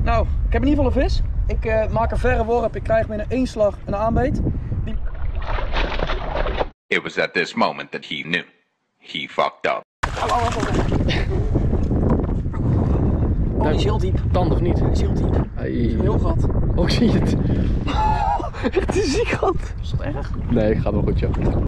Nou, ik heb in ieder geval een vis. Ik maak een verre worp. Ik krijg binnen 1 slag een aanbeet. It was at this moment that he knew. He fucked up. Oh, die is heel diep. Tand of niet? Die is heel diep. Hey. Heel gat. Oh, ik zie het. Het is ziek gat. Is dat erg? Nee, gaat wel goed, joh.